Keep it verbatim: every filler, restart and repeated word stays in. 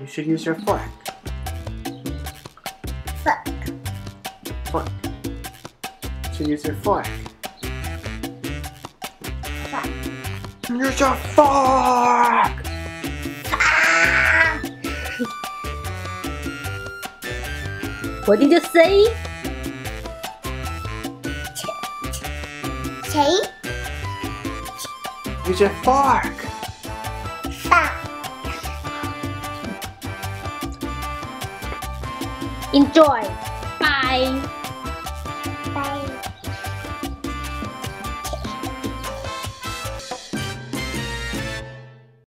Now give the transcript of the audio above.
You should use your fork. Fork. Fork. You should use your fork. Fork. Use your fork! What did you say? Say. Use your fork! Fork. Enjoy. Bye.